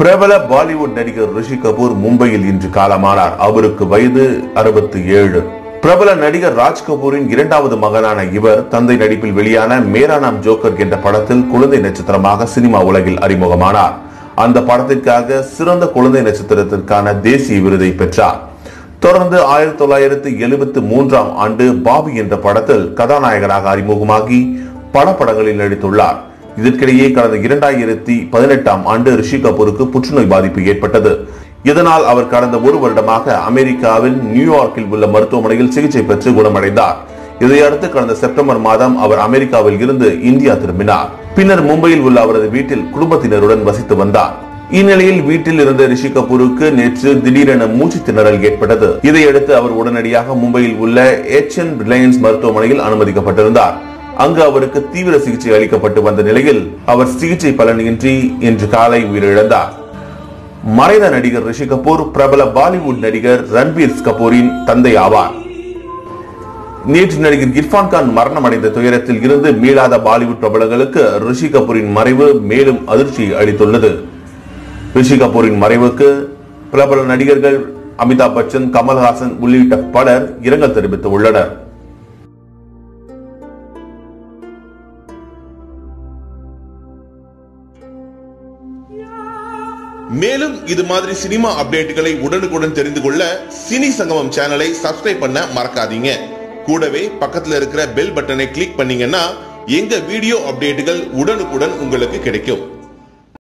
பிரபல பாலிவுட் நடிகர் ரிஷி கபூர் மும்பையில் இன்று காலமானார். அவருக்கு வயது 67. பிரபல நடிகர் ராஜ் கபூரின் இரண்டாவது மகனான இவர் தந்தை நடிப்பில் வெளியான மேரா நாம் ஜோக்கர் என்ற படத்தில் குழந்தை நட்சத்திரமாக சினிமா உலகில் அறிமுகமானார். அந்த படத்திற்காக சிறந்த குழந்தை நட்சத்திரத்திற்கான தேசிய விருதை பெற்றார். தொடர்ந்து 1973ஆம் ஆண்டு பாபி என்ற படத்தில் கதாநாயகனாக அறிமுகமாகி பல படங்களில் நடித்துள்ளார். இதற்கிடையே கடந்த 2018ஆம் ஆண்டு ரிஷி கபூருக்கு புற்றுநோய் பாதிப்பு ஏற்பட்டது. இதனால் அவர் கடந்த ஒரு வருடமாக அமெரிக்காவின் நியூயார்க்கில் உள்ள மருத்துவமனையில் சிகிச்சை பெற்று குணமடைந்தார். இதையடுத்து கடந்த செப்டம்பர் மாதம் அவர் அமெரிக்காவில் இருந்து இந்தியா திரும்பினார். பின்னர் மும்பையில் உள்ள அவரது வீட்டில் குடும்பத்தினருடன் வசித்து வந்தார். இந்நிலையில் வீட்டில் இருந்த ரிஷி கபூருக்கு நேற்று திடீரென மூச்சு திணறல் ஏற்பட்டது. இதையடுத்து அவர் உடனடியாக மும்பையில் உள்ள HN ரிலையன்ஸ் மருத்துவமனையில் அனுமதிக்கப்பட்டிருந்தார். அங்கு அவருக்கு தீவிர சிகிச்சை அளிக்கப்பட்டு வந்த நிலையில் அவர் சிகிச்சை பலனின்றி இன்று காலை உயிரிழந்தார். மறைந்த நடிகர் ரிஷி கபூர் பிரபல பாலிவுட் நடிகர் ரன்பீர் கபூரின் தந்தை ஆவார். நேற்று நடிகர் இர்ஃபான் கான் மரணம் அடைந்த துயரத்தில் இருந்து மீளாத பாலிவுட் பிரபலங்களுக்கு ரிஷி கபூரின் மறைவு மேலும் அதிர்ச்சியை அளித்துள்ளது. ரிஷி கபூரின் மறைவுக்கு பிரபல நடிகர்கள் அமிதாப் பச்சன், கமல்ஹாசன் உள்ளிட்ட பலர் இரங்கல் தெரிவித்துள்ளனர். மேலும் இது மாதிரி சினிமா அப்டேட்டுகளை உடனுக்குடன் தெரிந்து கொள்ள சினி சங்கமம் சேனலை சப்ஸ்கிரைப் பண்ண மறக்காதீங்க. கூடவே பக்கத்துல இருக்கிற பெல் பட்டனை கிளிக் பண்ணீங்கன்னா எங்க வீடியோ அப்டேட்டுகள் உடனுக்குடன் உங்களுக்கு கிடைக்கும்.